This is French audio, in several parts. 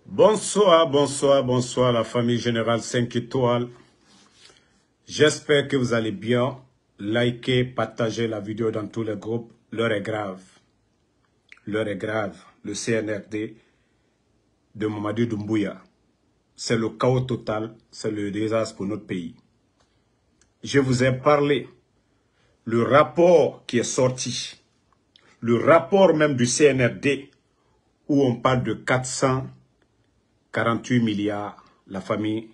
Bonsoir, bonsoir, bonsoir la famille Générale 5 étoiles. J'espère que vous allez bien. Likez, partagez la vidéo dans tous les groupes. L'heure est grave. L'heure est grave. Le CNRD de Mamadou Doumbouya. C'est le chaos total. C'est le désastre pour notre pays. Je vous ai parlé. Le rapport qui est sorti. Le rapport même du CNRD où on parle de 448 milliards, la famille.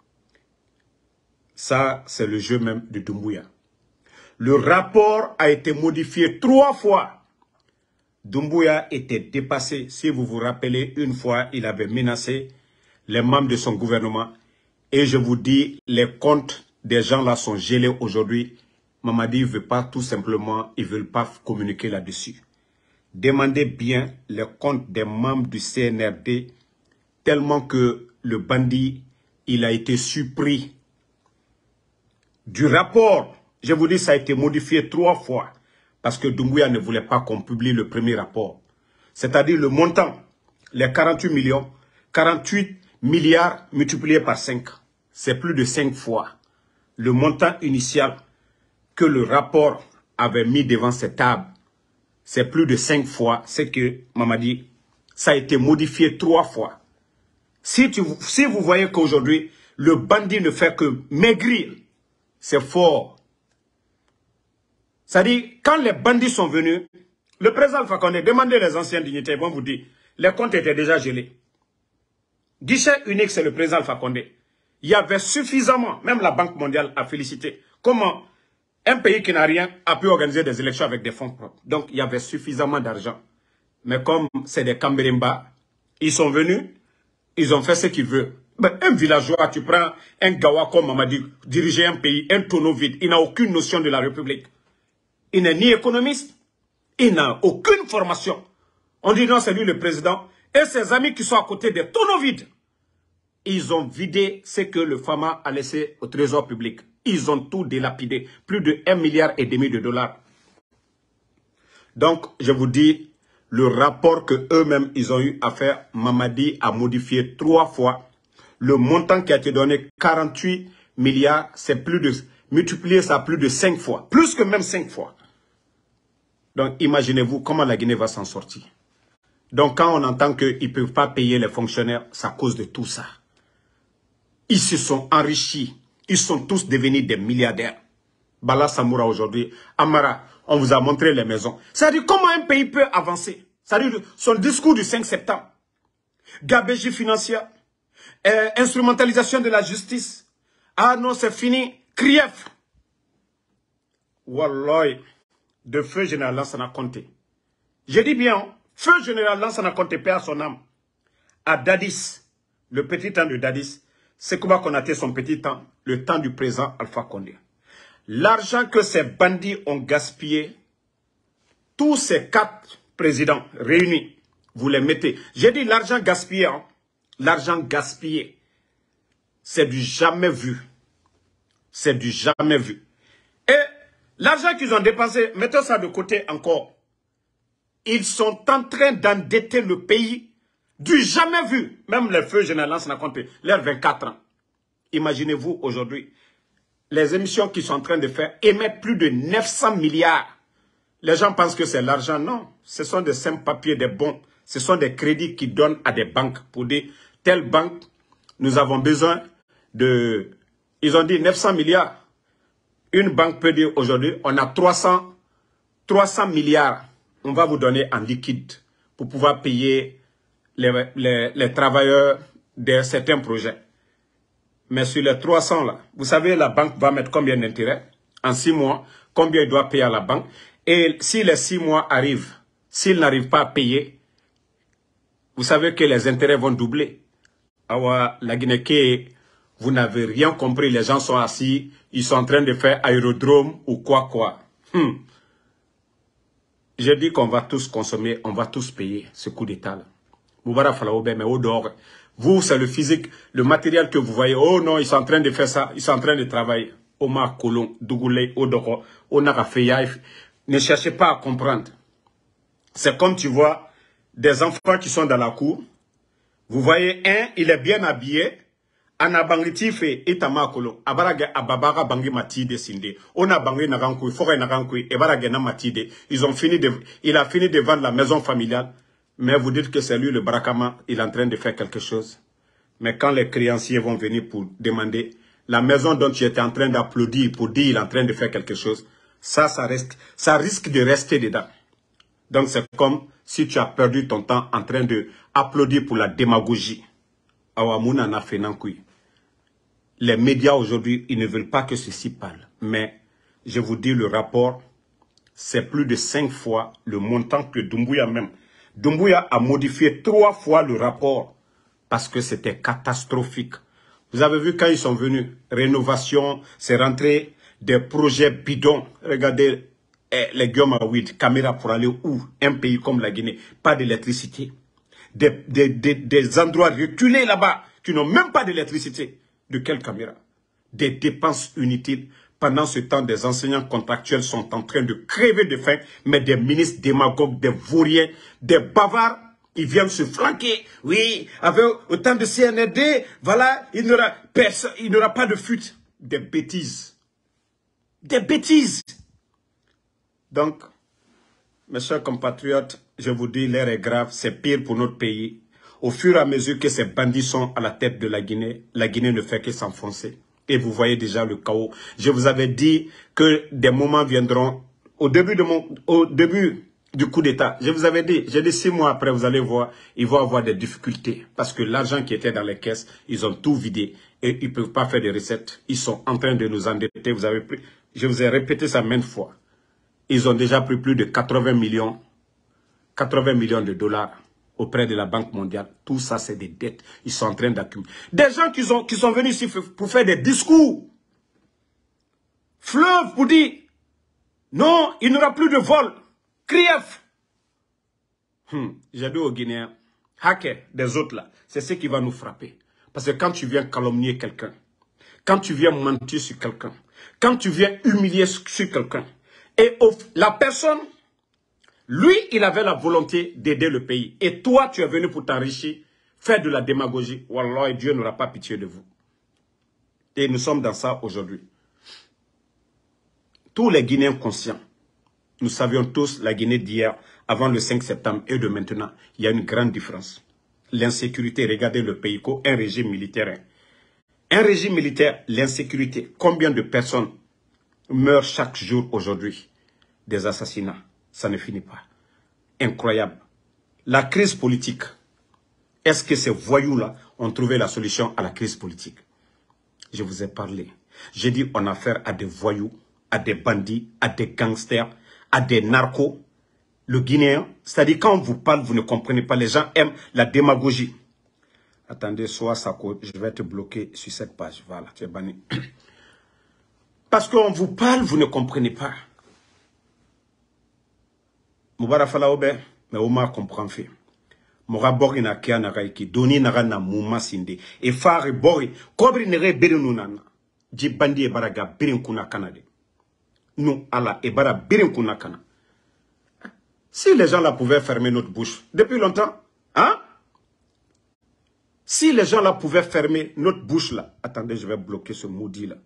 Ça, c'est le jeu même de Doumbouya. Le rapport a été modifié 3 fois. Doumbouya était dépassé. Si vous vous rappelez, une fois, il avait menacé les membres de son gouvernement. Et je vous dis, les comptes des gens là sont gelés aujourd'hui. Mamadi ne veut pas tout simplement, ils ne veulent pas communiquer là-dessus. Demandez bien les comptes des membres du CNRD, tellement que le bandit, il a été surpris. Du rapport, je vous dis, ça a été modifié 3 fois, parce que Doumbouya ne voulait pas qu'on publie le premier rapport. C'est-à-dire le montant, les 48 milliards multipliés par 5. C'est plus de 5 fois le montant initial que le rapport avait mis devant cette table. C'est plus de 5 fois ce que Mamadi, ça a été modifié 3 fois. Si vous voyez qu'aujourd'hui, le bandit ne fait que maigrir, c'est fort. C'est-à-dire, quand les bandits sont venus, le président Alpha Condé, demandez les anciens dignitaires, ils vont vous dire, les comptes étaient déjà gelés. Guichet unique, c'est le président Alpha Condé. Il y avait suffisamment, même la Banque mondiale a félicité, comment un pays qui n'a rien a pu organiser des élections avec des fonds propres. Donc, il y avait suffisamment d'argent. Mais comme c'est des Kamberimba, ils sont venus, ils ont fait ce qu'ils veulent. Ben, un villageois, tu prends un gawa comme Mamadi, diriger un pays, un tonneau vide, il n'a aucune notion de la République. Il n'est ni économiste, il n'a aucune formation. On dit non, c'est lui le président. Et ses amis qui sont à côté des tonneaux vides, ils ont vidé ce que le FAMA a laissé au trésor public. Ils ont tout délapidé. Plus de 1,5 milliard de dollars. Donc, je vous dis, le rapport que eux-mêmes, ils ont eu à faire, Mamadi a modifié 3 fois. Le montant qui a été donné, 48 milliards, c'est plus de, multiplié ça plus de 5 fois. Plus que même 5 fois. Donc, imaginez-vous comment la Guinée va s'en sortir. Donc, quand on entend qu'ils ne peuvent pas payer les fonctionnaires, c'est à cause de tout ça. Ils se sont enrichis. Ils sont tous devenus des milliardaires. Bala Samoura aujourd'hui, Amara, on vous a montré les maisons. C'est-à-dire comment un pays peut avancer. C'est-à-dire son discours du 5 septembre. Gabégie financière. Instrumentalisation de la justice. Ah non, c'est fini. Krief. Wallah, de feu général Lansana Conté. Je dis bien, feu général Lansana Conté perd son âme. À Dadis, le petit temps de Dadis, c'est Kouba Konaté son petit temps, le temps du président Alpha Condé. L'argent que ces bandits ont gaspillé, tous ces 4 présidents réunis, vous les mettez. J'ai dit l'argent gaspillé, hein? L'argent gaspillé, c'est du jamais vu. C'est du jamais vu. Et l'argent qu'ils ont dépensé, mettez ça de côté encore. Ils sont en train d'endetter le pays du jamais vu. Même les feux généraux s'en compté, leurs 24 ans. Imaginez-vous aujourd'hui, les émissions qu'ils sont en train de faire émettent plus de 900 milliards. Les gens pensent que c'est l'argent. Non, ce sont des simples papiers, des bons. Ce sont des crédits qu'ils donnent à des banques pour dire, telle banque, nous avons besoin de... Ils ont dit 900 milliards. Une banque peut dire aujourd'hui, on a 300 milliards. On va vous donner en liquide pour pouvoir payer les travailleurs de certains projets. Mais sur les 300 là, vous savez, la banque va mettre combien d'intérêt en 6 mois, combien il doit payer à la banque. Et si les 6 mois arrivent, s'il n'arrive pas à payer, vous savez que les intérêts vont doubler. Alors, la Guinée, vous n'avez rien compris, les gens sont assis, ils sont en train de faire aérodrome ou quoi. Je dis qu'on va tous consommer, on va tous payer ce coup d'état. Moubara Falaoube, mais au dehors, vous, c'est le physique, le matériel que vous voyez. Oh non, ils sont en train de faire ça, ils sont en train de travailler. Omar Kolon, Dougoulé, Odoro, Onarafeyaïf. Ne cherchez pas à comprendre. C'est comme tu vois des enfants qui sont dans la cour. Vous voyez, un, il est bien habillé. Anabangiti fait itamakolo. Abaraga ababara bangi matide sinde. On a bangi nagankui, forêt nagankui, ebaraga na matide. Il a fini de vendre la maison familiale. Mais vous dites que c'est lui le Barakama, il est en train de faire quelque chose. Mais quand les créanciers vont venir pour demander la maison dont tu étais en train d'applaudir pour dire qu'il est en train de faire quelque chose, ça risque de rester dedans. Donc c'est comme si tu as perdu ton temps en train de applaudir pour la démagogie. Les médias aujourd'hui, ils ne veulent pas que ceci parle. Mais je vous dis, le rapport, c'est plus de 5 fois le montant que Doumbouya même. Doumbouya a modifié 3 fois le rapport parce que c'était catastrophique. Vous avez vu quand ils sont venus, rénovation, c'est rentré des projets bidons. Regardez les Guillaume-Awid, caméra pour aller où? Un pays comme la Guinée, pas d'électricité. Des endroits reculés là-bas qui n'ont même pas d'électricité. De quelle caméra? Des dépenses inutiles. Pendant ce temps, des enseignants contractuels sont en train de crever de faim, mais des ministres démagogues, des vauriens, des bavards, ils viennent se flanquer. Oui, avec autant de CNRD, voilà, il n'y aura pas de fuite. Des bêtises. Des bêtises. Donc, mes chers compatriotes, je vous dis, l'air est grave, c'est pire pour notre pays. Au fur et à mesure que ces bandits sont à la tête de la Guinée ne fait que s'enfoncer. Et vous voyez déjà le chaos. Je vous avais dit que des moments viendront. Au début du coup d'État, je vous avais dit, j'ai dit 6 mois après, vous allez voir, ils vont avoir des difficultés. Parce que l'argent qui était dans les caisses, ils ont tout vidé. Et ils ne peuvent pas faire des recettes. Ils sont en train de nous endetter. Je vous ai répété ça maintes fois. Ils ont déjà pris plus de 80 millions de dollars auprès de la Banque mondiale. Tout ça, c'est des dettes. Ils sont en train d'accumuler. Des gens qui sont venus ici pour faire des discours. Fleuve pour dire, non, il n'y aura plus de vol. Krief. J'ai dit aux Guinéens, hacker des autres là, c'est ce qui va nous frapper. Parce que quand tu viens calomnier quelqu'un, quand tu viens mentir sur quelqu'un, quand tu viens humilier sur quelqu'un, et la personne, lui, il avait la volonté d'aider le pays. Et toi, tu es venu pour t'enrichir, faire de la démagogie. Wallah, Dieu n'aura pas pitié de vous. Et nous sommes dans ça aujourd'hui. Tous les Guinéens conscients, nous savions tous la Guinée d'hier, avant le 5 septembre et de maintenant, il y a une grande différence. L'insécurité, regardez le pays, un régime militaire. Un régime militaire, l'insécurité, combien de personnes meurent chaque jour aujourd'hui? Des assassinats, ça ne finit pas. Incroyable. La crise politique, est-ce que ces voyous-là ont trouvé la solution à la crise politique? Je vous ai parlé. J'ai dit on a affaire à des voyous, à des bandits, à des gangsters, à des narcos. Le Guinéen, c'est-à-dire quand on vous parle, vous ne comprenez pas. Les gens aiment la démagogie. Attendez, soit ça, je vais te bloquer sur cette page. Voilà, tu es banni. Parce qu'on vous parle, vous ne comprenez pas. Moubara Falaobe, mais Oma comprend fait. Mora bori na kia na raiki, doni na na muma sinde. E fari bori, kobri nere birin nana. Jibandi e baraga birin kuna kanade. Nous, Allah, et bara birin kuna kana. Si les gens là pouvaient fermer notre bouche, depuis longtemps, hein? Si les gens là pouvaient fermer notre bouche là, attendez, je vais bloquer ce maudit là.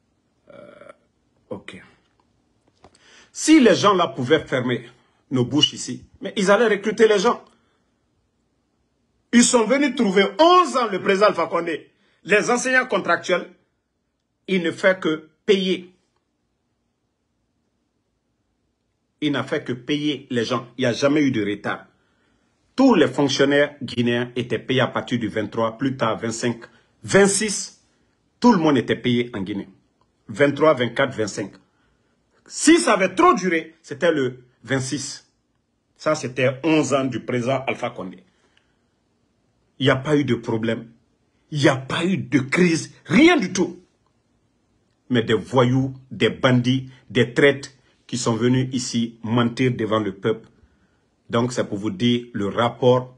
Ok. Si les gens là pouvaient fermer nos bouches ici, mais ils allaient recruter les gens. Ils sont venus trouver 11 ans le président Alpha Condé. Les enseignants contractuels, il ne fait que payer. Il n'a fait que payer les gens. Il n'y a jamais eu de retard. Tous les fonctionnaires guinéens étaient payés à partir du 23, plus tard 25, 26. Tout le monde était payé en Guinée. 23, 24, 25. Si ça avait trop duré, c'était le 26. Ça, c'était 11 ans du président Alpha Condé. Il n'y a pas eu de problème. Il n'y a pas eu de crise. Rien du tout. Mais des voyous, des bandits, des traîtres qui sont venus ici mentir devant le peuple. Donc, c'est pour vous dire le rapport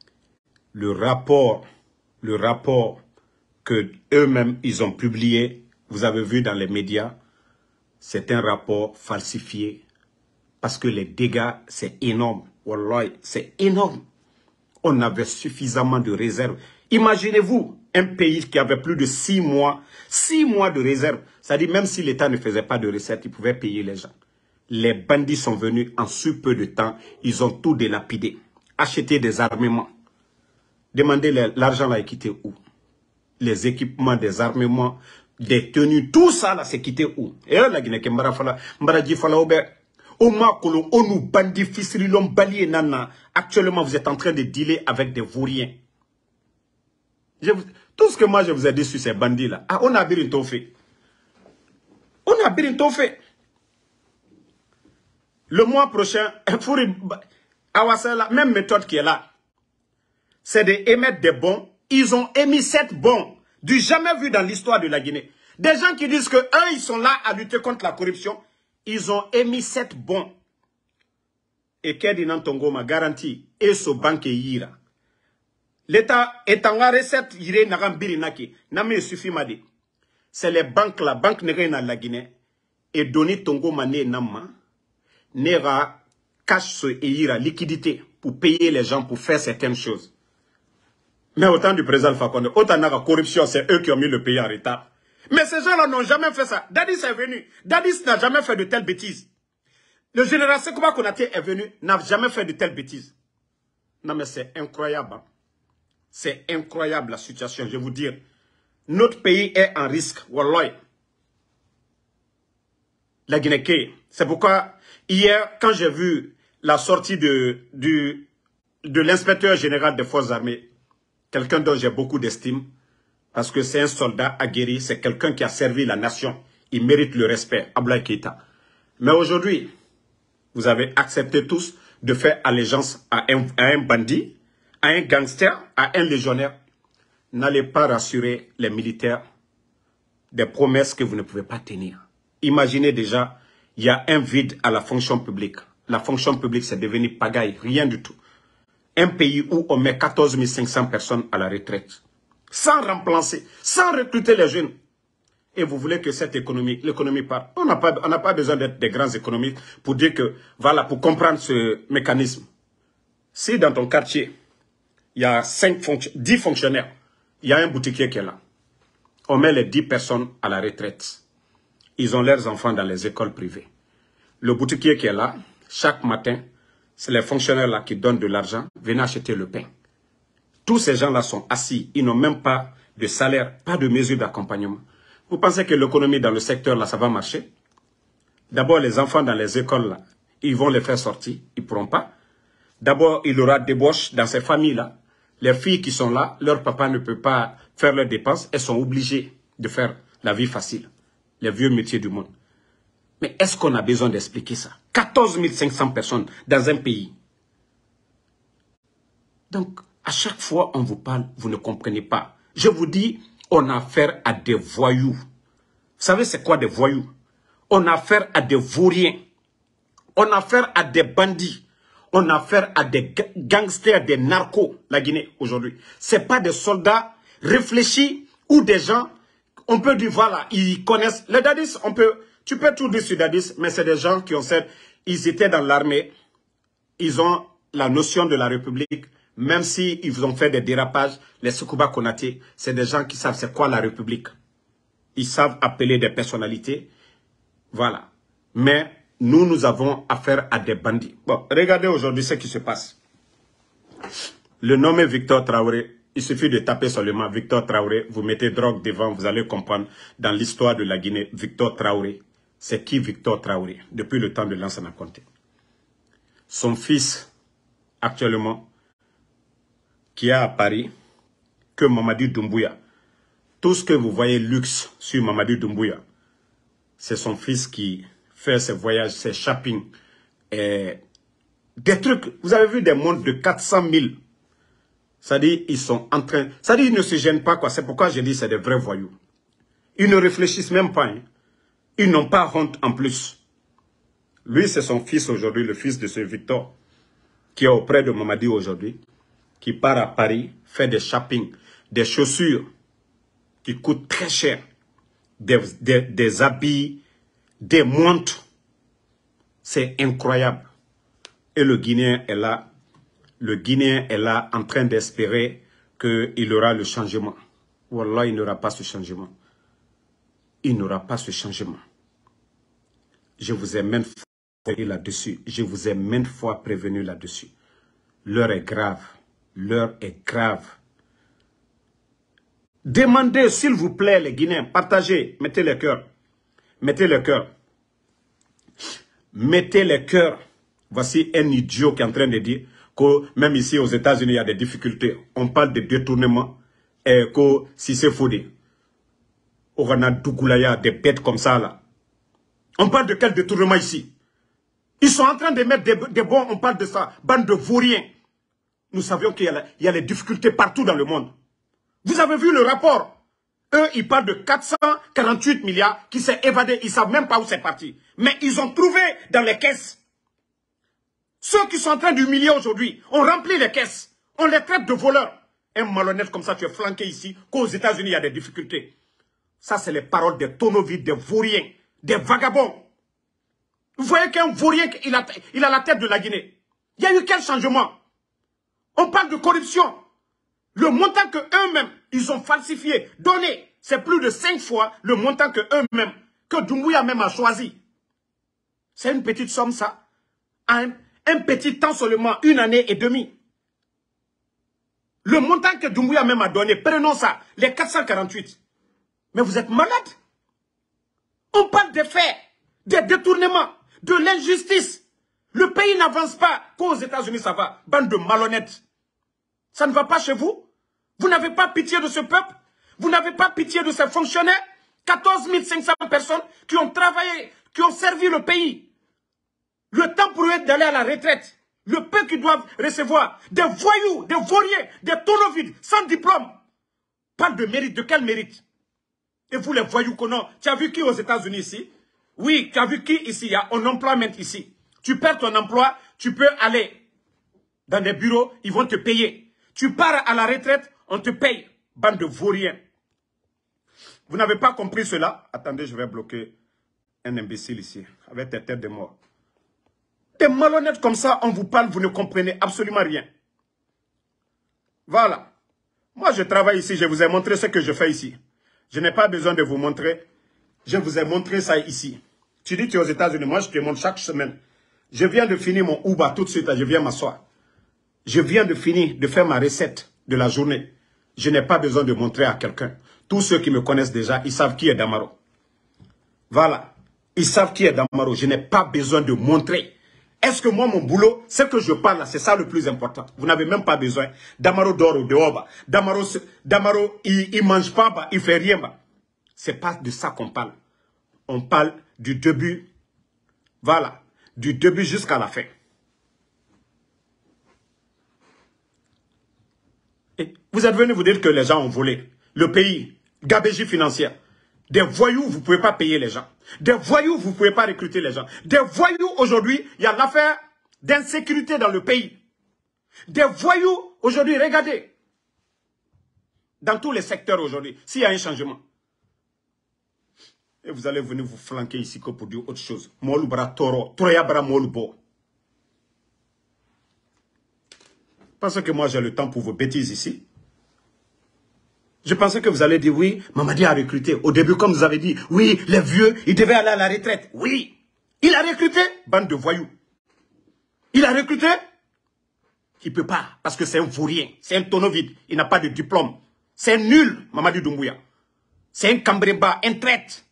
que eux-mêmes, ils ont publié. Vous avez vu dans les médias. C'est un rapport falsifié. Parce que les dégâts, c'est énorme. Wallahi, c'est énorme. On avait suffisamment de réserves. Imaginez-vous un pays qui avait plus de 6 mois de réserves. C'est-à-dire même si l'État ne faisait pas de recettes, il pouvait payer les gens. Les bandits sont venus en si peu de temps. Ils ont tout délapidé. Acheté des armements. Demandez l'argent là est quitté où? Les équipements, des armements, des tenues, tout ça là c'est quitté où? Et là la Guinée qui actuellement vous êtes en train de dealer avec des vauriens. Tout ce que moi je vous ai dit sur ces bandits là, on a bien tout fait. On a bien tout fait. Le mois prochain, la même méthode qui est là, c'est d'émettre des bons. Ils ont émis 7 bons, du jamais vu dans l'histoire de la Guinée. Des gens qui disent que eux, ils sont là à lutter contre la corruption. Ils ont émis 7 bons. Et Kedi Nantongo m'a garanti, et ce banque yira. L'État est en recette, yire nagambiri naki, n'ame suffit m'a dit. C'est les banques, la banque n'est dans la Guinée, et donner Tongo mané namma, n'era cash ce yira, liquidité, pour payer les gens pour faire certaines choses. Mais au temps du président Fakonde, autant de corruption, c'est eux qui ont mis le pays en retard. Mais ces gens-là n'ont jamais fait ça. Dadis est venu. Dadis n'a jamais fait de telles bêtises. Le général Sekouba Konaté est venu, n'a jamais fait de telles bêtises. Non mais c'est incroyable. Hein? C'est incroyable la situation, je vais vous dire. Notre pays est en risque. Wallahi. La Guinée. C'est pourquoi, hier, quand j'ai vu la sortie de l'inspecteur général des forces armées, quelqu'un dont j'ai beaucoup d'estime, parce que c'est un soldat aguerri, c'est quelqu'un qui a servi la nation. Il mérite le respect, Abdoulaye Keïta. Mais aujourd'hui, vous avez accepté tous de faire allégeance à un bandit, à un gangster, à un légionnaire. N'allez pas rassurer les militaires des promesses que vous ne pouvez pas tenir. Imaginez déjà, il y a un vide à la fonction publique. La fonction publique, c'est devenu pagaille, rien du tout. Un pays où on met 14 500 personnes à la retraite, sans remplacer, sans recruter les jeunes. Et vous voulez que cette économie, l'économie parte. On n'a pas besoin d'être des grands économistes pour dire que, voilà, pour comprendre ce mécanisme. Si dans ton quartier, il y a 10 fonctionnaires, il y a un boutiquier qui est là. On met les 10 personnes à la retraite. Ils ont leurs enfants dans les écoles privées. Le boutiquier qui est là, chaque matin, c'est les fonctionnaires là qui donnent de l'argent, venez acheter le pain. Tous ces gens-là sont assis, ils n'ont même pas de salaire, pas de mesure d'accompagnement. Vous pensez que l'économie dans le secteur là, ça va marcher? D'abord, les enfants dans les écoles là, ils vont les faire sortir, ils ne pourront pas. D'abord, il y aura débauche dans ces familles là. Les filles qui sont là, leur papa ne peut pas faire leurs dépenses, elles sont obligées de faire la vie facile. Les vieux métiers du monde. Mais est-ce qu'on a besoin d'expliquer ça? 14 500 personnes dans un pays. Donc, à chaque fois on vous parle, vous ne comprenez pas. Je vous dis, on a affaire à des voyous. Vous savez c'est quoi des voyous? On a affaire à des vauriens. On a affaire à des bandits. On a affaire à des gangsters, des narcos, la Guinée aujourd'hui. Ce n'est pas des soldats réfléchis ou des gens, on peut dire, voilà, ils connaissent. Les Dadis, tu peux tout dire sur Dadis, mais c'est des gens qui ont cette, ils étaient dans l'armée, ils ont la notion de la République, même si ils ont fait des dérapages, les Sekouba Konaté, c'est des gens qui savent c'est quoi la République. Ils savent appeler des personnalités, voilà. Mais nous avons affaire à des bandits. Bon, regardez aujourd'hui ce qui se passe. Le nommé Victor Traoré, il suffit de taper seulement Victor Traoré, vous mettez drogue devant, vous allez comprendre dans l'histoire de la Guinée, Victor Traoré. C'est qui Victor Traoré? Depuis le temps de Lansana Conté. Son fils, actuellement, qui est à Paris, que Mamadou Doumbouya. Tout ce que vous voyez luxe sur Mamadou Doumbouya, c'est son fils qui fait ses voyages, ses shopping, des trucs. Vous avez vu des montres de 400 000. C'est-à-dire, ils sont en train... C'est-à-dire, ils ne se gênent pas, quoi. C'est pourquoi je dis c'est des vrais voyous. Ils ne réfléchissent même pas. Hein. Ils n'ont pas honte en plus. Lui, c'est son fils aujourd'hui, le fils de ce Victor, qui est auprès de Mamadi aujourd'hui, qui part à Paris, fait des shopping, des chaussures qui coûtent très cher, des habits, des montres. C'est incroyable. Et le Guinéen est là. le Guinéen est là en train d'espérer qu'il aura le changement. Wallah, il n'aura pas ce changement. Il n'aura pas ce changement. Je vous ai maintes fois prévenu là-dessus. Je vous ai maintes fois prévenu là-dessus. L'heure est grave. L'heure est grave. Demandez, s'il vous plaît, les Guinéens, partagez, mettez les cœurs. Mettez les cœurs. Mettez les cœurs. Voici un idiot qui est en train de dire que même ici aux États-Unis, il y a des difficultés. On parle de détournement et que si c'est faux, on a Dougoulaya, des bêtes comme ça là. On parle de quel détournement ici? Ils sont en train de mettre des bons, on parle de ça, bande de vauriens. Nous savions qu'il y a les difficultés partout dans le monde. Vous avez vu le rapport? Eux, ils parlent de 448 milliards qui s'est évadé. Ils ne savent même pas où c'est parti. Mais ils ont trouvé dans les caisses. Ceux qui sont en train d'humilier aujourd'hui, on remplit les caisses. On les traite de voleurs. Un malhonnête comme ça, tu es flanqué ici, qu'aux États-Unis, il y a des difficultés. Ça, c'est les paroles des tonneaux vides, des vauriens, des vagabonds. Vous voyez qu'un vaurien, il a la tête de la Guinée. Il y a eu quel changement? On parle de corruption. Le montant que eux-mêmes, ils ont falsifié, donné, c'est plus de 5 fois le montant que eux-mêmes, que Doumbouya même a choisi. C'est une petite somme, ça. Un petit temps seulement, 1 année et demie. Le montant que Doumbouya même a donné, prenons ça, les 448. Mais vous êtes malade. On parle des faits, des détournements, de l'injustice. Le pays n'avance pas. Qu'aux États-Unis, ça va. Bande de malhonnêtes. Ça ne va pas chez vous? Vous n'avez pas pitié de ce peuple? Vous n'avez pas pitié de ces fonctionnaires? 14 500 personnes qui ont travaillé, qui ont servi le pays. Le temps pour eux d'aller à la retraite. Le peu qu'ils doivent recevoir. Des voyous, des vauriens, des tonneaux vides, sans diplôme. Parle de mérite. De quel mérite? Et vous les voyous qu'on a. Tu as vu qui aux États-Unis ici? Oui, tu as vu qui ici? Il y a un employment ici. Tu perds ton emploi, tu peux aller dans des bureaux, ils vont te payer. Tu pars à la retraite, on te paye. Bande de vauriens. Vous n'avez pas compris cela? Attendez, je vais bloquer un imbécile ici, avec des têtes de mort. Des malhonnêtes comme ça, on vous parle, vous ne comprenez absolument rien. Voilà. Moi, je travaille ici, je vous ai montré ce que je fais ici. Je n'ai pas besoin de vous montrer. Je vous ai montré ça ici. Tu dis que tu es aux États-Unis, moi je te montre chaque semaine. Je viens de finir mon Uber tout de suite, je viens m'asseoir. Je viens de finir de faire ma recette de la journée. Je n'ai pas besoin de montrer à quelqu'un. Tous ceux qui me connaissent déjà, ils savent qui est Damaro. Voilà. Ils savent qui est Damaro. Je n'ai pas besoin de montrer. Est-ce que moi, mon boulot, ce que je parle là, c'est ça le plus important. Vous n'avez même pas besoin. Damaro dort au dehors. Damaro, il mange pas, il fait rien. C'est pas de ça qu'on parle. On parle du début. Voilà. Du début jusqu'à la fin. Et vous êtes venu vous dire que les gens ont volé. Le pays, gabegie financière. Des voyous, vous ne pouvez pas payer les gens. Des voyous, vous ne pouvez pas recruter les gens. Des voyous, aujourd'hui, il y a l'affaire d'insécurité dans le pays. Des voyous, aujourd'hui, regardez. Dans tous les secteurs aujourd'hui, s'il y a un changement. Et vous allez venir vous flanquer ici que pour dire autre chose. Molubra toro, troyabra molubo. Parce que moi j'ai le temps pour vos bêtises ici. Je pensais que vous allez dire oui, Mamadi a recruté. Au début, comme vous avez dit, oui, les vieux, ils devaient aller à la retraite. Oui. Il a recruté, bande de voyous. Il a recruté. Il ne peut pas, parce que c'est un vaurien, c'est un tonneau vide. Il n'a pas de diplôme. C'est nul, Mamadi Doumbouya. C'est un cambreba, un traître.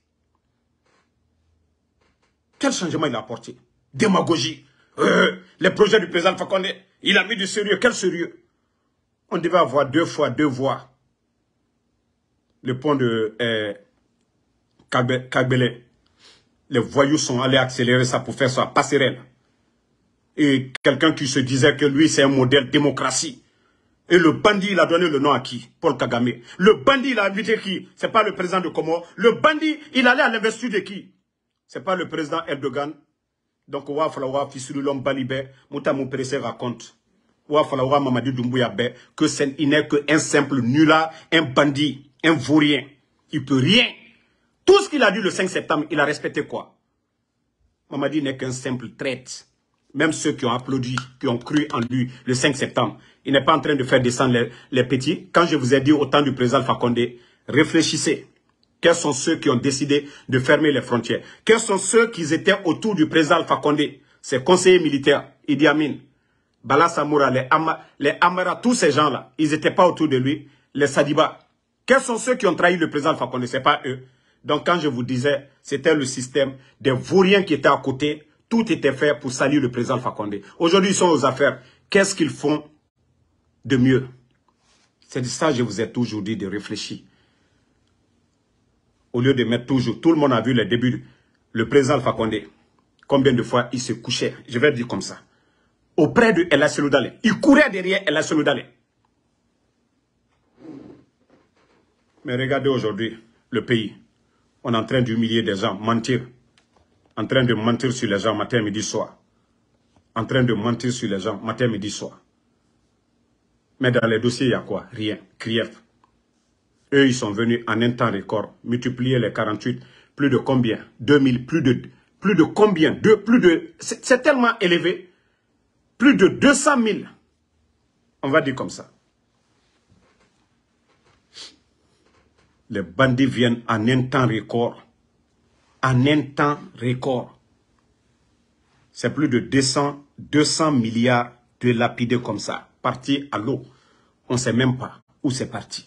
Quel changement il a apporté? Démagogie. Les projets du président Fakonde, il a mis du sérieux. Quel sérieux? On devait avoir 2 fois 2 voies. Le pont de Kagbele. Les voyous sont allés accélérer ça pour faire ça, passerelle. Et quelqu'un qui se disait que lui, c'est un modèle démocratie. Et le bandit, il a donné le nom à qui? Paul Kagame. Le bandit, il a invité qui? C'est pas le président de Comore. Le bandit, il allait à l'investiture de qui? C'est pas le président Erdogan. Donc, il va falloir Fissurulom Balibé, Moutamou Pressé raconte. Il va falloir Mamadi Doumbouya que il n'est qu'un simple nulard, un bandit, un vaurien. Il peut rien. Tout ce qu'il a dit le 5 septembre, il a respecté quoi? Mamadi n'est qu'un simple traître. Même ceux qui ont applaudi, qui ont cru en lui le 5 septembre. Il n'est pas en train de faire descendre les petits. Quand je vous ai dit au temps du président Alpha Condé, réfléchissez. Quels sont ceux qui ont décidé de fermer les frontières? Quels sont ceux qui étaient autour du président Alpha Condé? Ses conseillers militaires, Idi Amin, Bala Samoura, les Amara, tous ces gens-là, ils n'étaient pas autour de lui. Les Sadiba. Quels sont ceux qui ont trahi le président Alpha Condé? Ce n'est pas eux. Donc quand je vous disais, c'était le système des vauriens qui étaient à côté. Tout était fait pour salir le président Alpha Condé. Aujourd'hui, ils sont aux affaires. Qu'est-ce qu'ils font de mieux? C'est de ça que je vous ai toujours dit de réfléchir. Au lieu de mettre toujours, tout le monde a vu les débuts, le président Alpha Condé, combien de fois il se couchait, je vais dire comme ça, auprès de El Hassan Dale. Il courait derrière El Hassan Dale. Mais regardez aujourd'hui le pays. On est en train d'humilier des gens, mentir. En train de mentir sur les gens matin, midi, soir. En train de mentir sur les gens matin, midi, soir. Mais dans les dossiers, il y a quoi? Rien. Krief. Eux, ils sont venus en un temps record, multiplier les 48, plus de combien? 2000, plus de combien? C'est tellement élevé. Plus de 200 000. On va dire comme ça. Les bandits viennent en un temps record. En un temps record. C'est plus de 200 milliards de lapidés comme ça. Partis à l'eau. On ne sait même pas où c'est parti.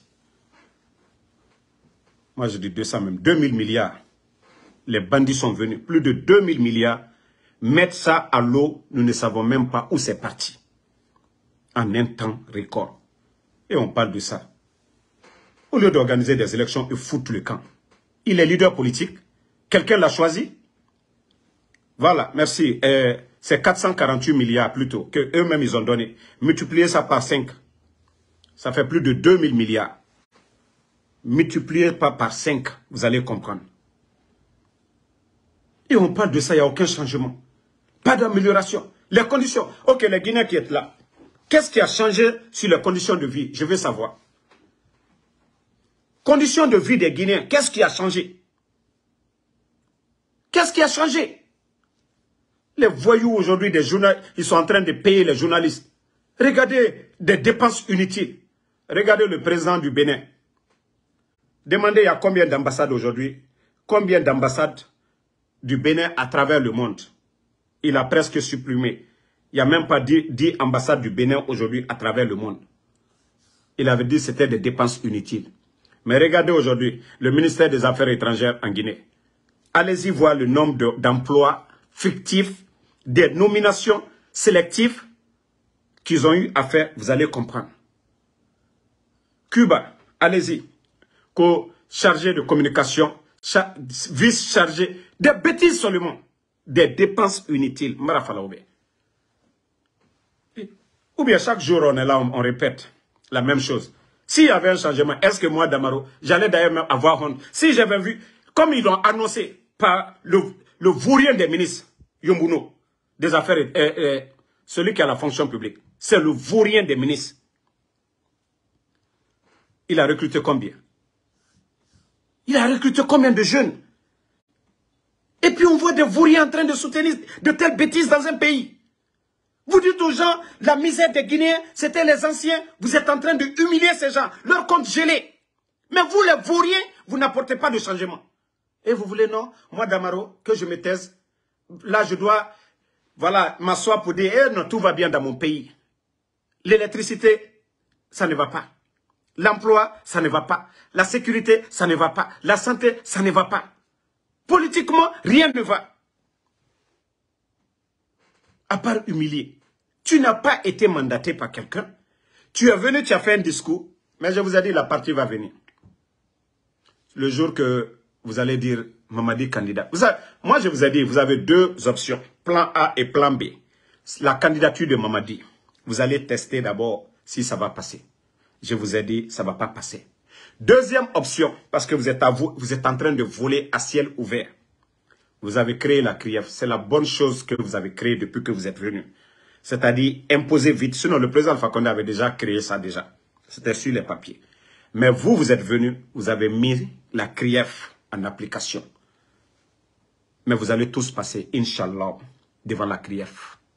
Moi, je dis 200 même. 2000 milliards. Les bandits sont venus. Plus de 2000 milliards. Mettre ça à l'eau, nous ne savons même pas où c'est parti. En un temps record. Et on parle de ça. Au lieu d'organiser des élections, ils foutent le camp. Il est leader politique. Quelqu'un l'a choisi. Voilà, merci. C'est 448 milliards plutôt que eux-mêmes ils ont donné. Multipliez ça par 5. Ça fait plus de 2000 milliards. Multipliez pas par 5, vous allez comprendre. Et on parle de ça, il n'y a aucun changement. Pas d'amélioration. Les conditions. Ok, les Guinéens qui sont là. Qu'est-ce qui a changé sur les conditions de vie? Je veux savoir. Conditions de vie des Guinéens, qu'est-ce qui a changé? Qu'est-ce qui a changé? Les voyous aujourd'hui, des journalistes, ils sont en train de payer les journalistes. Regardez des dépenses inutiles. Regardez le président du Bénin. Demandez il y a combien d'ambassades aujourd'hui? Combien d'ambassades du Bénin à travers le monde? Il a presque supprimé. Il n'y a même pas 10 ambassades du Bénin aujourd'hui à travers le monde. Il avait dit que c'était des dépenses inutiles. Mais regardez aujourd'hui le ministère des Affaires étrangères en Guinée. Allez-y voir le nombre d'emplois fictifs, des nominations sélectives qu'ils ont eu à faire. Vous allez comprendre. Cuba, allez-y. Co-chargé de communication, vice-chargé, des bêtises seulement. Des dépenses inutiles. Ou bien chaque jour on est là, on répète la même chose. S'il y avait un changement, est-ce que moi, Damaro, j'allais d'ailleurs même avoir honte? Si j'avais vu, comme ils l'ont annoncé par le vaurien des ministres, Yombuno, des affaires, celui qui a la fonction publique, c'est le vaurien des ministres. Il a recruté combien? Il a recruté combien de jeunes? Et puis on voit des vauriens en train de soutenir de telles bêtises dans un pays. Vous dites aux gens, la misère des Guinéens, c'était les anciens. Vous êtes en train de humilier ces gens. Leur compte gelé. Mais vous, les vauriens, vous n'apportez pas de changement. Et vous voulez, non? Moi, Damaro, que je me taise. Là, je dois, voilà, m'asseoir pour dire, eh, non, tout va bien dans mon pays. L'électricité, ça ne va pas. L'emploi, ça ne va pas. La sécurité, ça ne va pas. La santé, ça ne va pas. Politiquement, rien ne va. À part humilier. Tu n'as pas été mandaté par quelqu'un. Tu es venu, tu as fait un discours. Mais je vous ai dit, la partie va venir. Le jour que vous allez dire, Mamadi candidat. Moi, je vous ai dit, vous avez deux options. Plan A et plan B. La candidature de Mamadi. Vous allez tester d'abord si ça va passer. Je vous ai dit, ça ne va pas passer. Deuxième option, parce que vous êtes en train de voler à ciel ouvert. Vous avez créé la CRIEF. C'est la bonne chose que vous avez créée depuis que vous êtes venu. C'est-à-dire imposer vite. Sinon, le président Alpha Condé avait déjà créé ça déjà. C'était sur les papiers. Mais vous, vous êtes venu, vous avez mis la CRIEF en application. Mais vous allez tous passer, Inch'Allah, devant la CRIEF.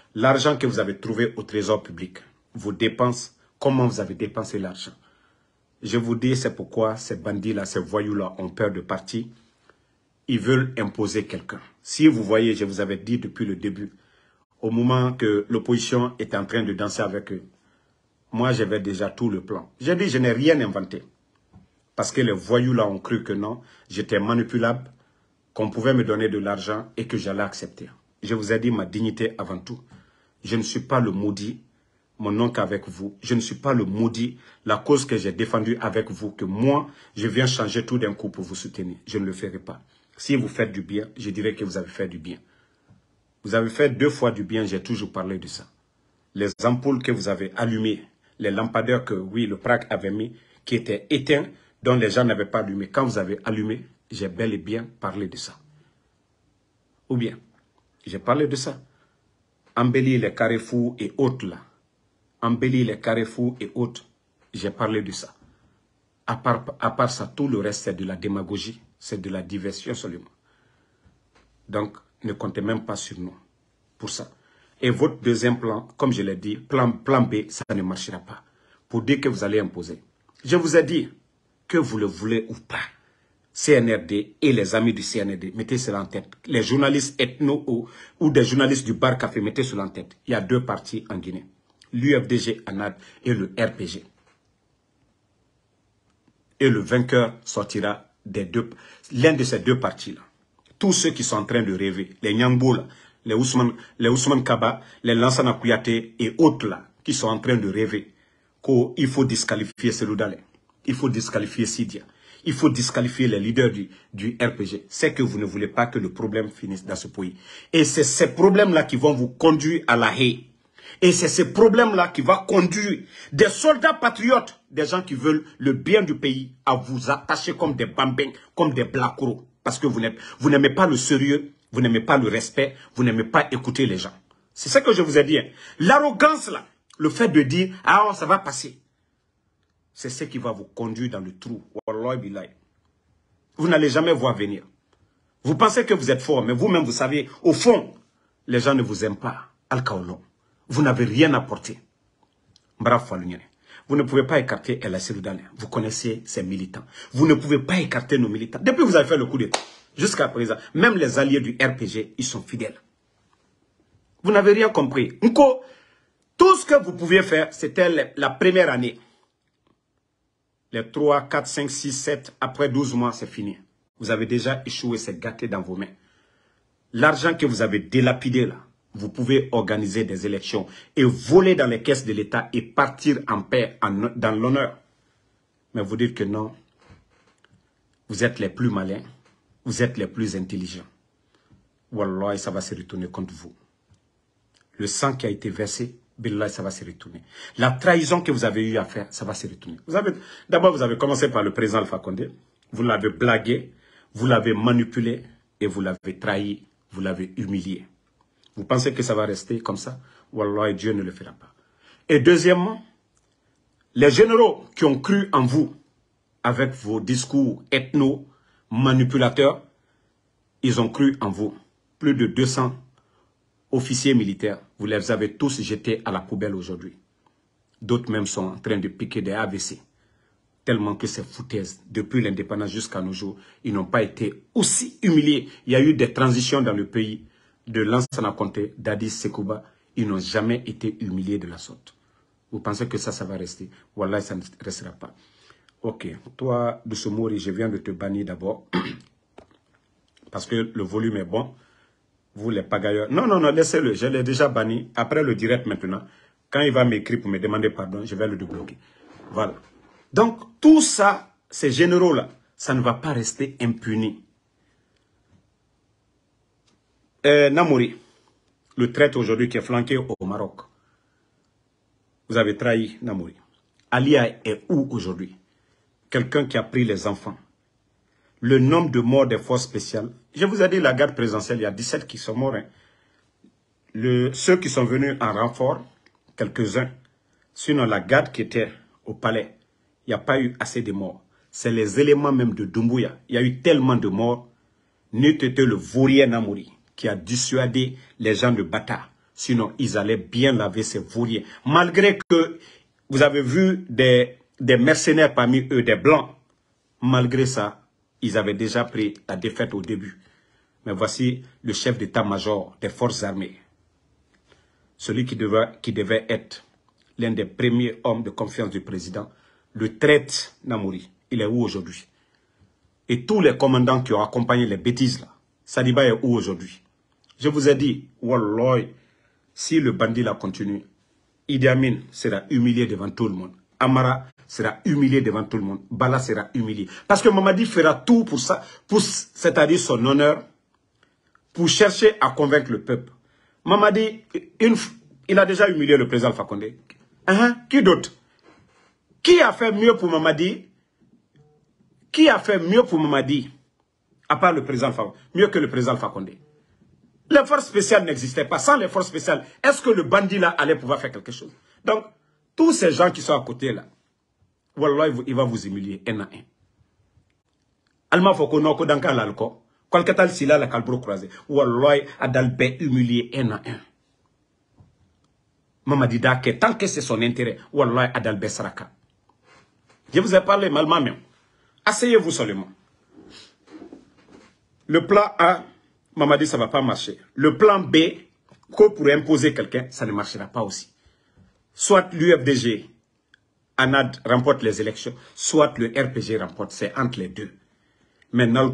L'argent que vous avez trouvé au trésor public, vos dépenses, comment vous avez dépensé l'argent. Je vous dis, c'est pourquoi ces bandits-là, ces voyous-là ont peur de partir. Ils veulent imposer quelqu'un. Si vous voyez, je vous avais dit depuis le début, au moment que l'opposition est en train de danser avec eux, moi, j'avais déjà tout le plan. J'ai dit, je n'ai rien inventé. Parce que les voyous-là ont cru que non, j'étais manipulable, qu'on pouvait me donner de l'argent et que j'allais accepter. Je vous ai dit ma dignité avant tout. Je ne suis pas le maudit, mon oncle avec vous. Je ne suis pas le maudit, la cause que j'ai défendue avec vous, que moi, je viens changer tout d'un coup pour vous soutenir. Je ne le ferai pas. Si vous faites du bien, je dirais que vous avez fait du bien. Vous avez fait 2 fois du bien, j'ai toujours parlé de ça. Les ampoules que vous avez allumées, les lampadaires que, oui, le PRAC avait mis, qui étaient éteints, dont les gens n'avaient pas allumé. Quand vous avez allumé, j'ai bel et bien parlé de ça. Ou bien, j'ai parlé de ça. Embellir les carrefours et autres là. Embellir les carrefours et autres, j'ai parlé de ça. À part ça, tout le reste, c'est de la démagogie, c'est de la diversion seulement. Donc, ne comptez même pas sur nous pour ça. Et votre deuxième plan, comme je l'ai dit, plan B, ça ne marchera pas. Pour dire que vous allez imposer. Je vous ai dit, que vous le voulez ou pas, CNRD et les amis du CNRD, mettez cela en tête. Les journalistes ethno ou des journalistes du bar café, mettez cela en tête. Il y a 2 partis en Guinée. L'UFDG, ANAD et le RPG. Et le vainqueur sortira l'un de ces 2 partis-là. Tous ceux qui sont en train de rêver, les Nyangbo, là, les Ousmane Kaba, les Lansana Kouyaté et autres là, qui sont en train de rêver qu'il faut disqualifier Selou Dalein, il faut disqualifier Sidia, il faut disqualifier les leaders du RPG. C'est que vous ne voulez pas que le problème finisse dans ce pays. Et c'est ces problèmes-là qui vont vous conduire à la haie. Et c'est ces problèmes-là qui vont conduire des soldats patriotes, des gens qui veulent le bien du pays, à vous attacher comme des bambins, comme des blacros. Parce que vous n'aimez pas le sérieux, vous n'aimez pas le respect, vous n'aimez pas écouter les gens. C'est ça que je vous ai dit. Hein. L'arrogance là, le fait de dire « Ah, ça va passer », c'est ce qui va vous conduire dans le trou. Wallahi billahi. Vous n'allez jamais voir venir. Vous pensez que vous êtes fort, mais vous-même, vous savez, au fond, les gens ne vous aiment pas. Al-Kaolon. Vous n'avez rien apporté. Bravo, vous ne pouvez pas écarter El Selou Dalein. Vous connaissez ces militants. Vous ne pouvez pas écarter nos militants. Depuis que vous avez fait le coup d'État, jusqu'à présent, même les alliés du RPG, ils sont fidèles. Vous n'avez rien compris. Nko, tout ce que vous pouviez faire, c'était la première année. Les 3, 4, 5, 6, 7, après 12 mois, c'est fini. Vous avez déjà échoué, c'est gâté dans vos mains. L'argent que vous avez dilapidé là, vous pouvez organiser des élections et voler dans les caisses de l'État et partir en paix, dans l'honneur. Mais vous dites que non, vous êtes les plus malins, vous êtes les plus intelligents. Wallah, ça va se retourner contre vous. Le sang qui a été versé, billah, ça va se retourner. La trahison que vous avez eu à faire, ça va se retourner. D'abord, vous avez commencé par le président Alpha Condé. Vous l'avez blagué, vous l'avez manipulé et vous l'avez trahi, vous l'avez humilié. Vous pensez que ça va rester comme ça? Wallah, Dieu ne le fera pas. Et deuxièmement, les généraux qui ont cru en vous, avec vos discours ethno-manipulateurs, ils ont cru en vous. Plus de 200 officiers militaires, vous les avez tous jetés à la poubelle aujourd'hui. D'autres même sont en train de piquer des AVC. Tellement que c'est foutaise. Depuis l'indépendance jusqu'à nos jours, ils n'ont pas été aussi humiliés. Il y a eu des transitions dans le pays. De Lansana Conté, Dadis Sekouba, ils n'ont jamais été humiliés de la sorte. Vous pensez que ça va rester? Wallah, ça ne restera pas. Ok, toi, Doussoumouri, je viens de te bannir d'abord. Parce que le volume est bon. Vous, les pagailleurs. Non, laissez-le. Je l'ai déjà banni. Après le direct maintenant, quand il va m'écrire pour me demander pardon, je vais le débloquer. Voilà. Donc, tout ça, ces généraux-là, ça ne va pas rester impuni. Namouri, le traître aujourd'hui qui est flanqué au Maroc. Vous avez trahi Namouri. Alia est où aujourd'hui? Quelqu'un qui a pris les enfants. Le nombre de morts des forces spéciales. Je vous ai dit, la garde présidentielle, il y a 17 qui sont morts. Hein. Ceux qui sont venus en renfort, quelques-uns. Sinon, la garde qui était au palais, il n'y a pas eu assez de morts. C'est les éléments même de Doumbouya. Il y a eu tellement de morts. N'eût été le vaurien Namouri qui a dissuadé les gens de Bata, Sinon, ils allaient bien laver ces vauriens. Malgré que vous avez vu des mercenaires parmi eux, des blancs. Malgré ça, ils avaient déjà pris la défaite au début. Mais voici le chef d'état-major des forces armées. Celui qui devait être l'un des premiers hommes de confiance du président, le traite Namouri. Il est où aujourd'hui? Et tous les commandants qui ont accompagné les bêtises là, Sadiba est où aujourd'hui? Je vous ai dit, Wallah, si le bandit là continue, Idi Amin sera humilié devant tout le monde. Amara sera humilié devant tout le monde. Bala sera humilié. Parce que Mamadi fera tout pour ça, c'est-à-dire son honneur, pour chercher à convaincre le peuple. Mamadi, il a déjà humilié le président Alpha Condé. Qui d'autre? Qui a fait mieux pour Mamadi? Qui a fait mieux pour Mamadi? À part le président Alpha Condé. Mieux que le président Alpha Condé. Les forces spéciales n'existaient pas. Sans les forces spéciales, est-ce que le bandit là allait pouvoir faire quelque chose? Donc, tous ces gens qui sont à côté là, Wallah, il va vous humilier un à un. Alma Foko Noko Danka Lalko, Kolkatal Sila la Kalbro croisé, Wallah, Adalbe humilié un à un. Mamadi Dake, tant que c'est son intérêt, Wallah, Adalbe Saraka. Je vous ai parlé malement même. Asseyez-vous seulement. Le plan A, Mamadi, ça ne va pas marcher. Le plan B, que pour imposer quelqu'un, ça ne marchera pas aussi. Soit l'UFDG, ANAD, remporte les élections, soit le RPG remporte. C'est entre les deux. Maintenant,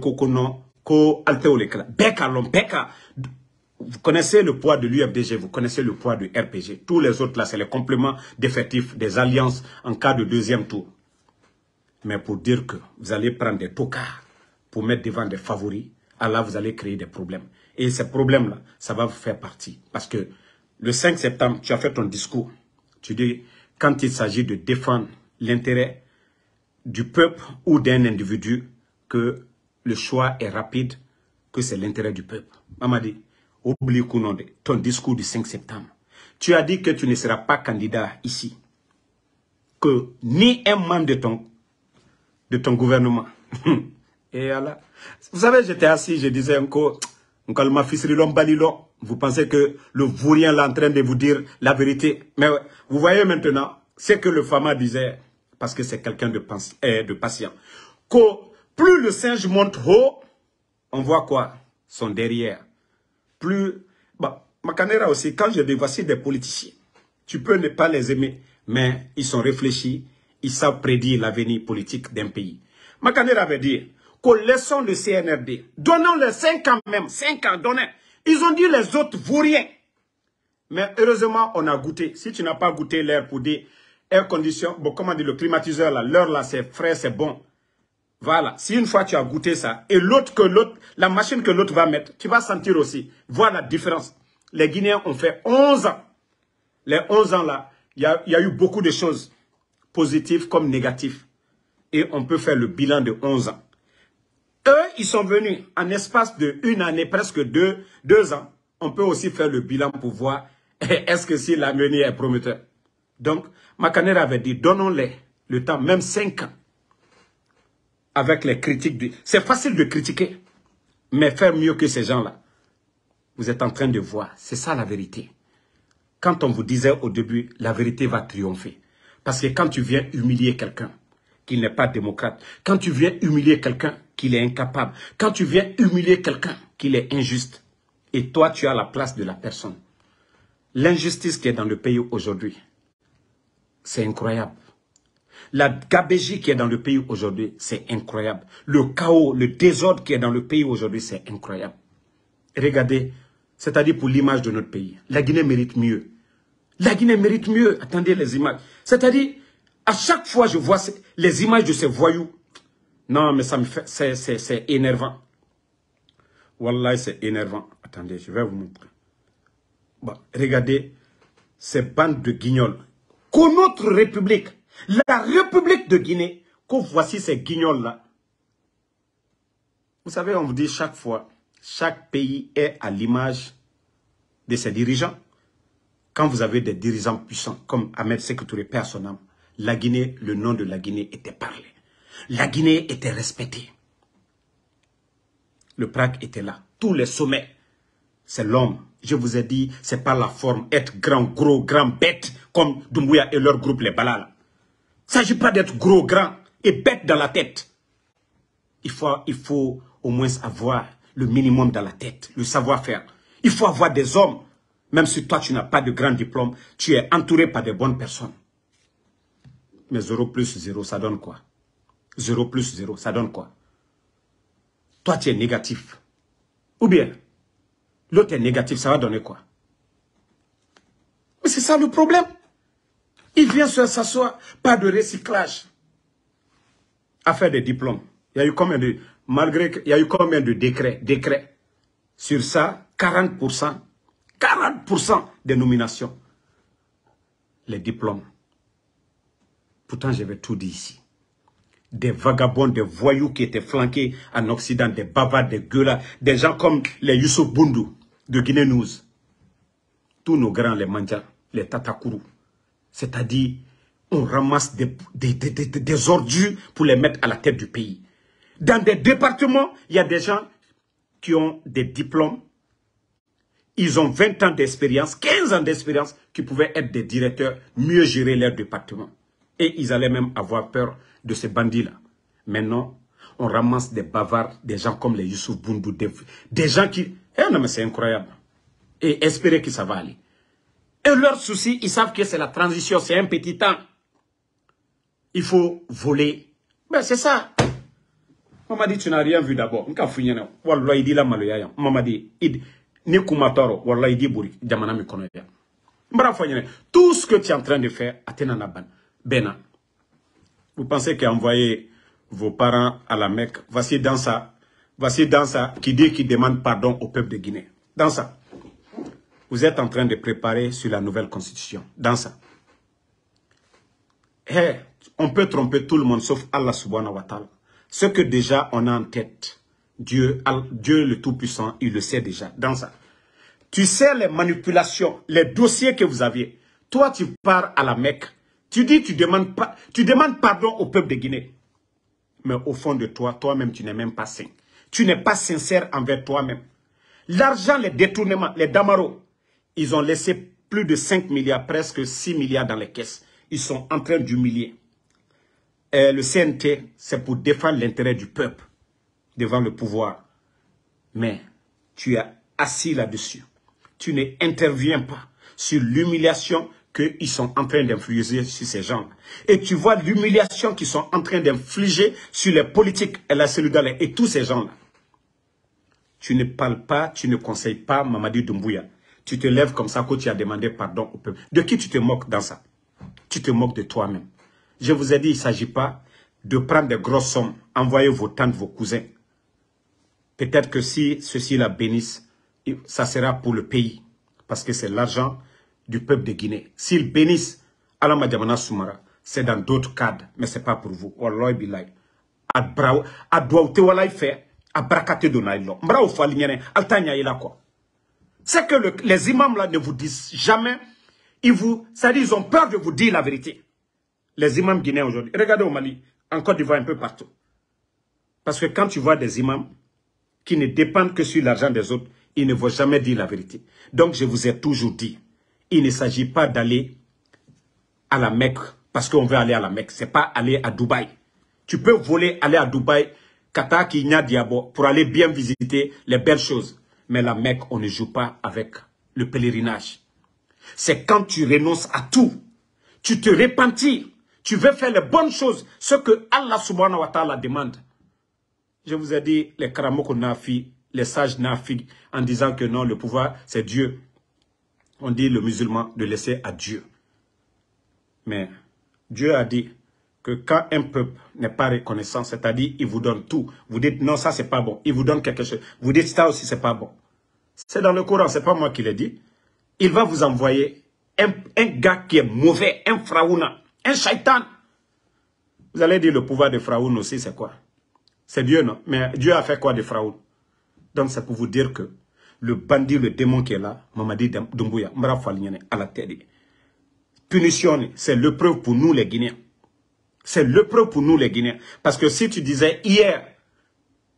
vous connaissez le poids de l'UFDG, vous connaissez le poids du RPG. Tous les autres, là, c'est les compléments d'effectifs, des alliances en cas de deuxième tour. Mais pour dire que vous allez prendre des tocards pour mettre devant des favoris, alors vous allez créer des problèmes. Et ces problèmes-là, ça va vous faire partie. Parce que le 5 septembre, tu as fait ton discours. Tu dis, quand il s'agit de défendre l'intérêt du peuple ou d'un individu, que le choix est rapide, que c'est l'intérêt du peuple. Mamadi, oublie ton discours du 5 septembre. Tu as dit que tu ne seras pas candidat ici. Que ni un membre de ton gouvernement. Et là, vous savez, j'étais assis, je disais encore, vous pensez que le vaurien est en train de vous dire la vérité. Mais vous voyez maintenant, c'est que le Fama disait, parce que c'est quelqu'un de patient, que plus le singe monte haut, on voit quoi? Son derrière. Plus, Makanera aussi, quand je dis voici des politiciens, tu peux ne pas les aimer, mais ils sont réfléchis, ils savent prédire l'avenir politique d'un pays. Makanera avait dit, laissons le CNRD. Donnons-les 5 ans même. 5 ans, donnez. Ils ont dit les autres vaut rien. Mais heureusement, on a goûté. Si tu n'as pas goûté l'air pour des air conditions, bon, comment dire, le climatiseur, là, l'air là, c'est frais, c'est bon. Voilà. Si une fois tu as goûté ça, et la machine que l'autre va mettre, tu vas sentir aussi. Voir la différence. Les Guinéens ont fait 11 ans. Les 11 ans là, il y a eu beaucoup de choses positives comme négatives. Et on peut faire le bilan de 11 ans. Eux, ils sont venus en espace de 1 année, presque 2 ans. On peut aussi faire le bilan pour voir est-ce que si l'avenir est prometteur. Donc, Makanera avait dit, donnons-les le temps, même 5 ans, avec les critiques. C'est facile de critiquer, mais faire mieux que ces gens-là. Vous êtes en train de voir, c'est ça la vérité. Quand on vous disait au début, la vérité va triompher. Parce que quand tu viens humilier quelqu'un qui n'est pas démocrate, quand tu viens humilier quelqu'un qui est incapable, quand tu viens humilier quelqu'un qui est injuste, et toi tu as la place de la personne. L'injustice qui est dans le pays aujourd'hui, c'est incroyable. La gabégie qui est dans le pays aujourd'hui, c'est incroyable. Le chaos, le désordre qui est dans le pays aujourd'hui, c'est incroyable. Regardez, c'est-à-dire pour l'image de notre pays. La Guinée mérite mieux. La Guinée mérite mieux. Attendez les images. C'est-à-dire, à chaque fois je vois les images de ces voyous. Non, mais ça me fait, c'est énervant. Wallah, c'est énervant. Attendez, je vais vous montrer. Bon, regardez ces bandes de guignols. Que notre République, la République de Guinée, que voici ces guignols-là. Vous savez, on vous dit chaque fois, chaque pays est à l'image de ses dirigeants. Quand vous avez des dirigeants puissants, comme Ahmed Sékou Touré, paix à son âme, la Guinée, le nom de la Guinée était parlé. La Guinée était respectée. Le PRAC était là. Tous les sommets. c'est l'homme. Je vous ai dit, c'est pas la forme, être grand, gros, grand, bête, comme Doumbouya et leur groupe, les Balala. Il ne s'agit pas d'être gros, grand et bête dans la tête. Il faut au moins avoir le minimum dans la tête, le savoir-faire. Il faut avoir des hommes. Même si toi, tu n'as pas de grand diplôme, tu es entouré par des bonnes personnes. Mais 0 plus 0, ça donne quoi? 0 plus 0, ça donne quoi? Toi, tu es négatif. Ou bien, l'autre est négatif, ça va donner quoi? Mais c'est ça le problème. Il vient s'asseoir, pas de recyclage. Affaire des diplômes. Il y a eu combien de, malgré qu'il y a eu combien de décrets sur ça, 40% des nominations. Les diplômes. Pourtant, j'avais tout dit ici. Des vagabonds, des voyous qui étaient flanqués en Occident, des bavards, des gueulards, des gens comme les Youssouf Boundou de Guinée News. Tous nos grands, les Mandja, les Tatakourou. C'est-à-dire, on ramasse des ordures pour les mettre à la tête du pays. Dans des départements, il y a des gens qui ont des diplômes. Ils ont 20 ans d'expérience, 15 ans d'expérience, qui pouvaient être des directeurs, mieux gérer leur département. Et ils allaient même avoir peur de ces bandits-là. Maintenant, on ramasse des bavards, des gens comme les Youssouf Boundou, des gens qui... Eh non, mais c'est incroyable. Et espérer que ça va aller. Et leur souci, ils savent que c'est la transition, c'est un petit temps. Il faut voler. Ben c'est ça. Maman dit, tu n'as rien vu d'abord. Wallah, il dit la maloya. Maman dit, ni kumatoro, wallah, il dit bouri, jamana mi konoya. Tout ce que tu es en train de faire, Athénanaban, Bena. Vous pensez qu'envoyer vos parents à la Mecque, voici dans ça qui dit qu'il demande pardon au peuple de Guinée. Dans ça. Vous êtes en train de préparer sur la nouvelle constitution. Dans ça. Hey, on peut tromper tout le monde sauf Allah subhanahu wa ta'ala. Ce que déjà on a en tête, Dieu le Tout-Puissant, il le sait déjà. Dans ça. Tu sais les manipulations, les dossiers que vous aviez. Toi, tu pars à la Mecque. Tu dis, tu demandes pardon au peuple de Guinée. Mais au fond de toi, toi-même, tu n'es même pas sain. Tu n'es pas sincère envers toi-même. L'argent, les détournements, les damaros, ils ont laissé plus de 5 milliards, presque 6 milliards dans les caisses. Ils sont en train d'humilier. Le CNT, c'est pour défendre l'intérêt du peuple devant le pouvoir. Mais tu es assis là-dessus. Tu n'interviens pas sur l'humiliation qu'ils sont en train d'infliger sur ces gens-là. Et tu vois l'humiliation qu'ils sont en train d'infliger sur les politiques et la solidarité et tous ces gens-là. Tu ne parles pas, tu ne conseilles pas Mamadi Doumbouya. Tu te lèves comme ça que tu as demandé pardon au peuple. De qui tu te moques dans ça? Tu te moques de toi-même. Je vous ai dit, il ne s'agit pas de prendre des grosses sommes, envoyer vos tantes, vos cousins. Peut-être que si ceux-ci la bénissent, ça sera pour le pays. Parce que c'est l'argent du peuple de Guinée. S'ils bénissent Alama Diamana Soumara, c'est dans d'autres cadres, mais ce n'est pas pour vous. Wallahi billahi. Adouaoute walay fait, abrakate donaïlo. Mbrao falignene, altanya ila quoi. C'est que les imams là ne vous disent jamais, c'est-à-dire ils ont peur de vous dire la vérité. Les imams guinéens aujourd'hui. Regardez au Mali, en Côte d'Ivoire, un peu partout. Parce que quand tu vois des imams qui ne dépendent que sur l'argent des autres, ils ne vont jamais dire la vérité. Donc je vous ai toujours dit, il ne s'agit pas d'aller à la Mecque parce qu'on veut aller à la Mecque. Ce n'est pas aller à Dubaï. Tu peux voler, aller à Dubaï, Kata Kinya Diabo, pour aller bien visiter les belles choses. Mais la Mecque, on ne joue pas avec le pèlerinage. C'est quand tu renonces à tout. Tu te repentis. Tu veux faire les bonnes choses. Ce que Allah subhanahu wa ta'ala demande. Je vous ai dit, les Karamoko Nafi, les sages Nafi, en disant que non, le pouvoir, c'est Dieu. On dit le musulman de laisser à Dieu. Mais Dieu a dit que quand un peuple n'est pas reconnaissant, c'est-à-dire il vous donne tout. Vous dites non, ça c'est pas bon. Il vous donne quelque chose. Vous dites ça aussi c'est pas bon. C'est dans le Coran, c'est pas moi qui l'ai dit. Il va vous envoyer un gars qui est mauvais, un Pharaouna, un shaitan. Vous allez dire le pouvoir de Pharaon aussi c'est quoi? C'est Dieu, non? Mais Dieu a fait quoi de Pharaon? Donc c'est pour vous dire que le bandit, le démon qui est là, Mamadi Doumbouya, Mbra Falignane, à la tête. Punition, c'est l'épreuve pour nous les Guinéens. C'est l'épreuve pour nous les Guinéens. Parce que si tu disais hier,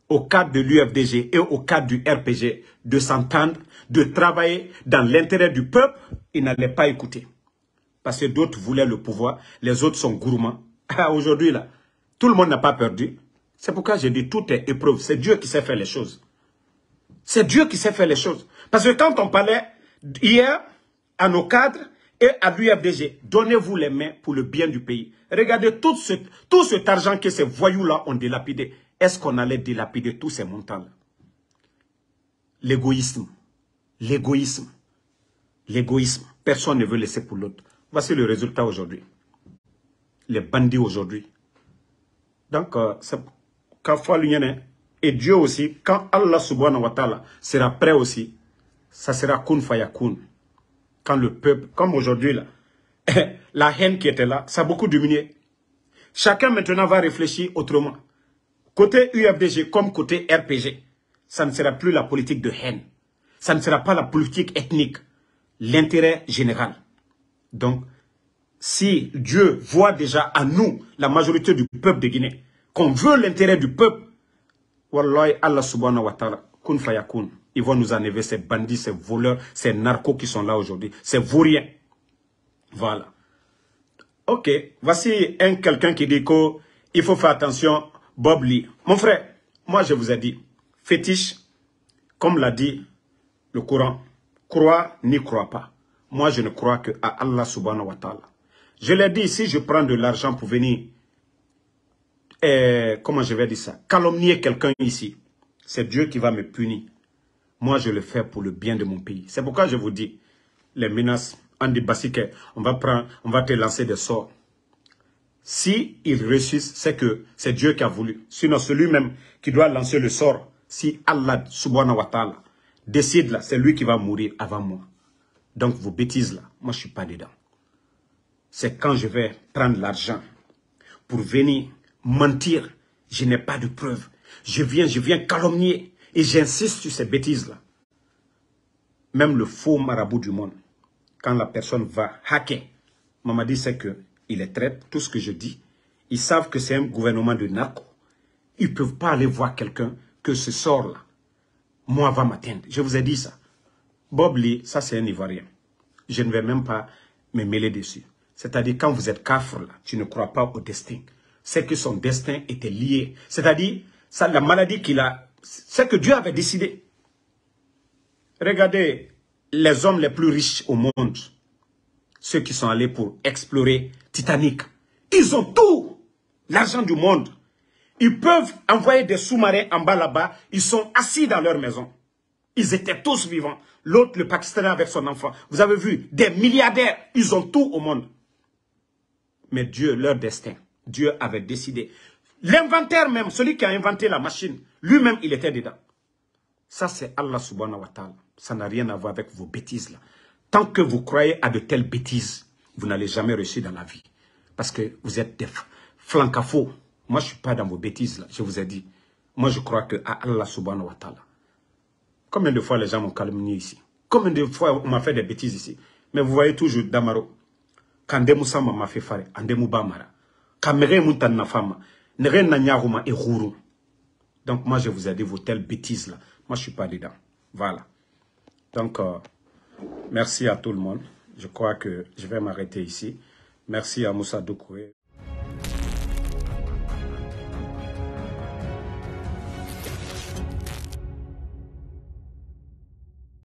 au cadre de l'UFDG et au cadre du RPG de s'entendre, de travailler dans l'intérêt du peuple, ils n'allaient pas écouter. Parce que d'autres voulaient le pouvoir, les autres sont gourmands. Aujourd'hui, là, tout le monde n'a pas perdu. C'est pourquoi j'ai dit tout est épreuve. C'est Dieu qui sait faire les choses. C'est Dieu qui sait faire les choses. Parce que quand on parlait hier à nos cadres et à l'UFDG, donnez-vous les mains pour le bien du pays. Regardez tout cet argent que ces voyous-là ont dilapidé. Est-ce qu'on allait dilapider tous ces montants-là? L'égoïsme. L'égoïsme. L'égoïsme. Personne ne veut laisser pour l'autre. Voici le résultat aujourd'hui. Les bandits aujourd'hui. Donc, c'est et Dieu aussi, quand Allah subhanahu wa ta'ala sera prêt aussi, ça sera kun fayakun. Quand le peuple, comme aujourd'hui là, la haine qui était là, ça a beaucoup diminué. Chacun maintenant va réfléchir autrement. Côté UFDG comme côté RPG, ça ne sera plus la politique de haine. Ça ne sera pas la politique ethnique. L'intérêt général. Donc, si Dieu voit déjà à nous, la majorité du peuple de Guinée, qu'on veut l'intérêt du peuple, Wallahi, Allah subhanahu wa ta'ala, kun fayakun. Ils vont nous enlever ces bandits, ces voleurs, ces narcos qui sont là aujourd'hui. Ces vauriens. Voilà. Ok. Voici quelqu'un qui dit qu'il faut faire attention, Bob Lee. Mon frère, moi je vous ai dit, fétiche, comme l'a dit le Coran, crois ni crois pas. Moi je ne crois que à Allah subhanahu wa ta'ala. Je l'ai dit, si je prends de l'argent pour venir comment je vais dire ça, calomnier quelqu'un ici, c'est Dieu qui va me punir. Moi, je le fais pour le bien de mon pays. C'est pourquoi je vous dis, les menaces, Andy Bassike, on va te lancer des sorts. Si ils réussissent, c'est que c'est Dieu qui a voulu. Sinon, celui-même qui doit lancer le sort, si Allah subhanahu wa ta'ala décide là, c'est lui qui va mourir avant moi. Donc, vos bêtises là, moi, je ne suis pas dedans. C'est quand je vais prendre l'argent pour venir mentir, je n'ai pas de preuves. Je viens calomnier et j'insiste sur ces bêtises-là. Même le faux marabout du monde, quand la personne va hacker, Mamadi sait qu'il les traite, tout ce que je dis. Ils savent que c'est un gouvernement de narco. Ils ne peuvent pas aller voir quelqu'un que ce sort-là, moi, va m'atteindre. Je vous ai dit ça. Bob Lee, ça c'est un Ivoirien. Je ne vais même pas me mêler dessus. C'est-à-dire, quand vous êtes kafir, là, tu ne crois pas au destin. C'est que son destin était lié. C'est-à-dire, la maladie qu'il a, c'est que Dieu avait décidé. Regardez les hommes les plus riches au monde. Ceux qui sont allés pour explorer Titanic. Ils ont tout l'argent du monde. Ils peuvent envoyer des sous-marins en bas là-bas. Ils sont assis dans leur maison. Ils étaient tous vivants. L'autre, le Pakistanais avec son enfant. Vous avez vu, des milliardaires. Ils ont tout au monde. Mais Dieu, leur destin, Dieu avait décidé. L'inventeur même, celui qui a inventé la machine, lui-même, il était dedans. Ça, c'est Allah subhanahu wa ta'ala. Ça n'a rien à voir avec vos bêtises là. Tant que vous croyez à de telles bêtises, vous n'allez jamais réussir dans la vie. Parce que vous êtes des flancafos. Moi, je ne suis pas dans vos bêtises là, je vous ai dit. Moi, je crois que à Allah subhanahu wa ta'ala. Combien de fois les gens m'ont calomnié ici? Combien de fois on m'a fait des bêtises ici? Mais vous voyez toujours Damaro. Quand Demoussa m'a fait faire, en Demoubamara. Quand Mere Moutan na femme, Nere Nanyaruma et Rourou. Donc, moi, je vous ai dit vos telles bêtises là. Moi, je ne suis pas dedans. Voilà. Donc, merci à tout le monde. Je crois que je vais m'arrêter ici. Merci à Moussa Doukouré.